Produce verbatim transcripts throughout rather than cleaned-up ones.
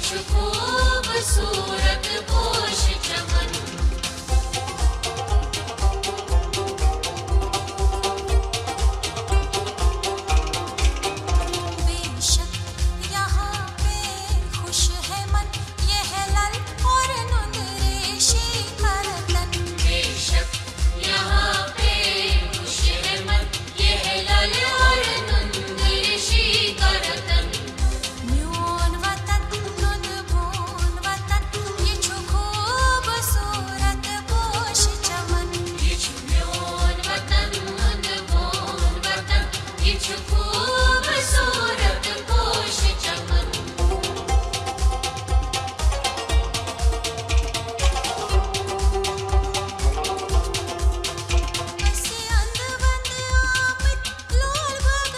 खूबसूरत पोश चमन। बेशक यहाँ पे खुश है मन, ये है लल और नुंदरेशी करतन। बेशक यहाँ पे खुश है मन, ये है लल और नुंदरेशी करतन। म्योन वतन नुंद बोन वतन, ये छु खूबसूरत पोश चमन। ये छु म्योन वतन नुंद बोन वतन, ये छु खूबसूरत पोश चमन। ऐसे अंदवंद आमित लोल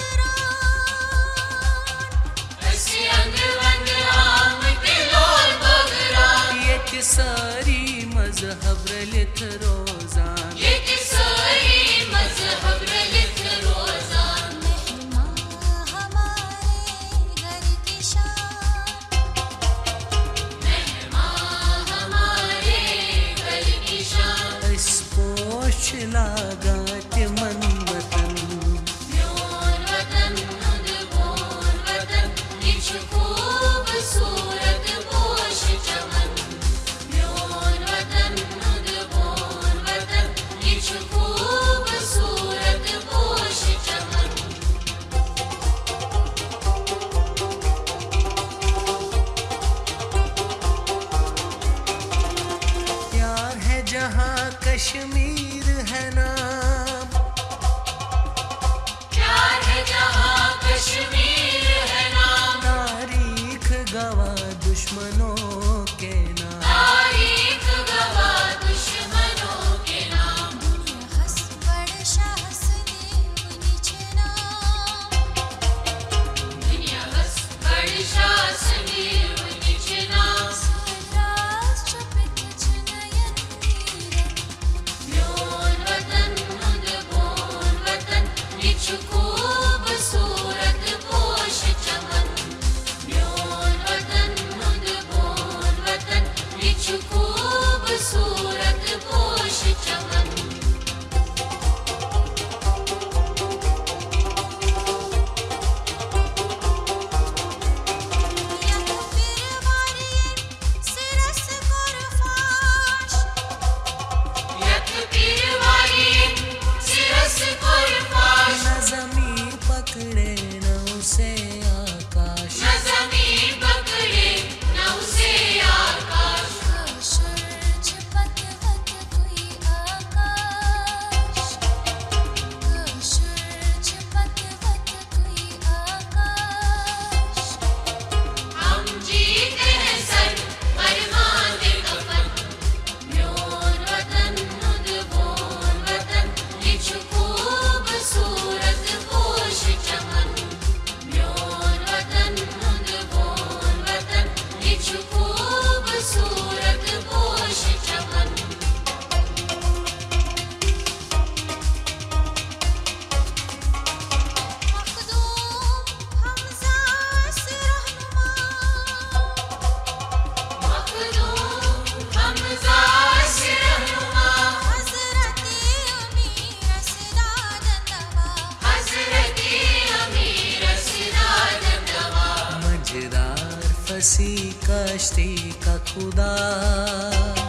बगरान, ऐसे अंदवंद आमित लोल बगरान। ये कि सारी मजहब रलित रोजान, ये कि सारी मजहब रलित रोजान। मेहमान हमारे घर की शान, मेहमान हमारे घर की शान। इस पोश लागात मन वतन। म्योन वतन नुंद बोन वतन, ये छु खूबसूरत पोश चमन। म्योन वतन नुंद बोन वतन, ये छु खूबसूरत पोश चमन। प्यार है जहाँ कश्मीर है नाम, प्यार है जहाँ कश्मीर है नाम। तारीख गवा दुश्मनों के नाम। तारीख गवा दुश्मनों के नाम। दुनिया हस बड़ शाहस देव नीचे नाम, दुनिया हस बड़ शाहस देव नीचे नाम। स्वराष्ट्र पित नयन नीरन, म्योन वतन नुंद बोन वतन, ये छु खूबसूरत पोश चमन। म्योन वतन नुंद बोन वतन, ये छु खूबसूरत पोश चमन। यक पिरवारिये सिरस कुरफाश, यक पिरवारिये सिरस कुरफाश। न जमी पकड़े न उसे आकाश, न ज़मीं पकड़े न उसे आकाश। कशुर छपत वत कोई आकाश, कशुर छपत वत कोई आकाश। हम जीते हैं सर फरमाते कफन। म्योन वतन नुंद बोन वतन, ये छु खूबसूरत पोश चमन। म्योन वतन नुंद बोन वतन, ये छु खूबसूरत पोश चमन। मखदूम हमज़ा से रहनुमा, मखदूम हमज़ा से रहनुमा। हज़रते अमीर सिराज नवा, हज़रते अमीर सिराज नवा। मजेदार फसी कश्ती का खुदा।